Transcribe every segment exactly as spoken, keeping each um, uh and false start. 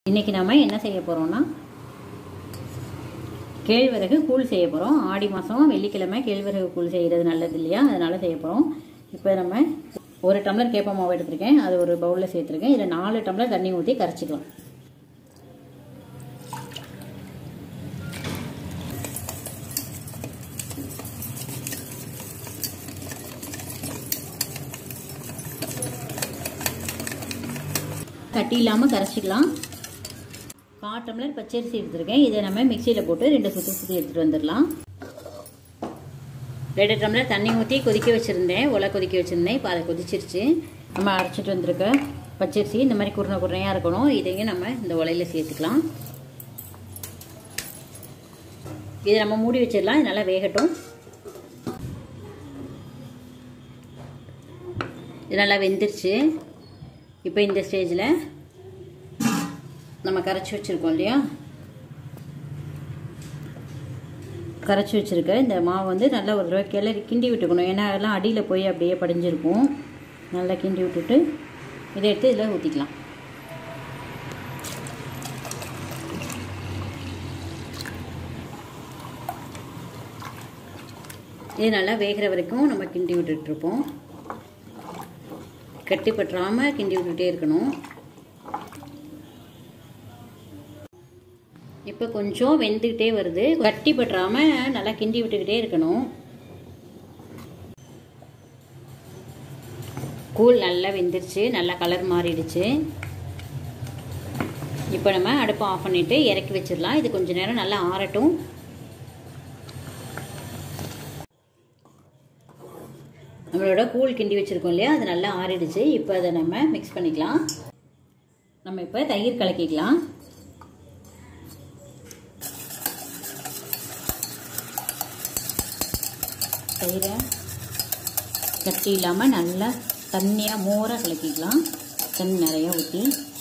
இன்றைக்கி நம்ம என்ன செய்ய போகிறோம்னா கேழ்வரகு கூழ் செய்ய போகிறோம். ஆடி மாதம் வெள்ளிக்கிழமை கேழ்வரகு கூழ் செய்கிறது நல்லது இல்லையா, அதனால் செய்ய போகிறோம். இப்போ நம்ம ஒரு டம்ளர் கேப்ப மாவு எடுத்துருக்கேன், அது ஒரு பவுலில் சேர்த்துருக்கேன். இதில் நாலு டம்ளர் தண்ணி ஊற்றி கரைச்சிக்கலாம். கட்டி இல்லாமல் கரைச்சிக்கலாம். கால் டம்ளர் பச்சரிசி எடுத்துருக்கேன், இதை நம்ம மிக்சியில் போட்டு ரெண்டு சுற்றி சுற்றி எடுத்துகிட்டு வந்துடலாம். ரெண்டு டம்ளர் தண்ணி ஊற்றி கொதிக்க வச்சுருந்தேன், உலை கொதிக்க வச்சுருந்தேன். இப்போ அதை கொதிச்சிருச்சு. நம்ம அரைச்சிட்டு வந்திருக்க பச்சரிசி இந்த மாதிரி குருணை குருணையாக இருக்கணும். இதையும் நம்ம இந்த உலையில் சேர்த்துக்கலாம். இதை நம்ம மூடி வச்சிடலாம், இது நல்லா வேகட்டும். இது நல்லா வெந்துருச்சு. இப்போ இந்த ஸ்டேஜில் நம்ம கரைச்சி வச்சுருக்கோம் இல்லையா, கரைச்சி வச்சுருக்க இந்த மாவு வந்து நல்லா ஒரு தடவை கிளறி கிண்டி விட்டுக்கணும். ஏன்னா அதெல்லாம் அடியில் போய் அப்படியே படிஞ்சிருக்கும். நல்லா கிண்டி விட்டுட்டு இதை எடுத்து இதில் ஊற்றிக்கலாம். இது நல்லா வேகிற வரைக்கும் நம்ம கிண்டி விட்டுட்ருப்போம். கட்டி பற்றாமல் கிண்டி விட்டுட்டே இருக்கணும். இப்போ கொஞ்சம் வெந்துக்கிட்டே வருது. கட்டி பற்றாமல் நல்லா கிண்டி விட்டுக்கிட்டே இருக்கணும். கூழ் நல்லா வெந்துருச்சு, நல்லா கலர் மாறிடுச்சு. இப்போ நம்ம அடுப்பை ஆஃப் பண்ணிவிட்டு இறக்கி வச்சிடலாம். இது கொஞ்சம் நேரம் நல்லா ஆறட்டும். நம்மளோட கூழ் கிண்டி வச்சுருக்கோம் இல்லையா, அது நல்லா ஆறிடுச்சு. இப்போ அதை நம்ம மிக்ஸ் பண்ணிக்கலாம். நம்ம இப்போ தயிர் கலக்கிக்கலாம். தயிரை கட்டி இல்லாமல் நல்லா தண்ணியாக மோராக கலக்கிக்கலாம். தண்ணி நிறையா ஊற்றி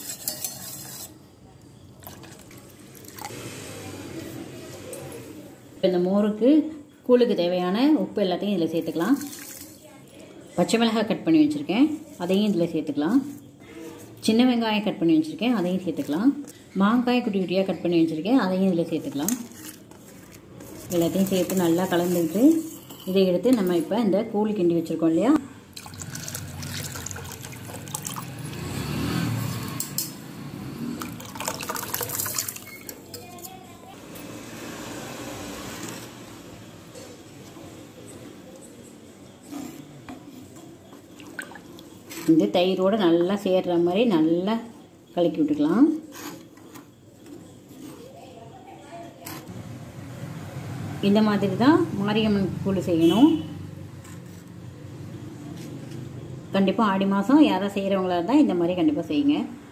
இப்போ இந்த மோருக்கு கூழுக்கு தேவையான உப்பு எல்லாத்தையும் இதில் சேர்த்துக்கலாம். பச்சை மிளகாய் கட் பண்ணி வச்சுருக்கேன், அதையும் இதில் சேர்த்துக்கலாம். சின்ன வெங்காயம் கட் பண்ணி வச்சுருக்கேன், அதையும் சேர்த்துக்கலாம். மாங்காய் குட்டி குட்டியாக கட் பண்ணி வச்சுருக்கேன், அதையும் இதில் சேர்த்துக்கலாம். எல்லாத்தையும் சேர்த்து நல்லா கலந்துக்கிட்டு இதை எடுத்து நம்ம இப்போ இந்த கூழ் கிண்டி வச்சுருக்கோம் இல்லையா, இந்த தயிரோடு நல்லா சேர்ற மாதிரி நல்லா கலக்கி விட்டுக்கலாம். இந்த மாதிரி தான் மாரியம்மன் கூழ் செய்யணும். கண்டிப்பாக ஆடி மாதம் யாராவது செய்கிறவங்களா இருந்தால் இந்த மாதிரி கண்டிப்பாக செய்யுங்க.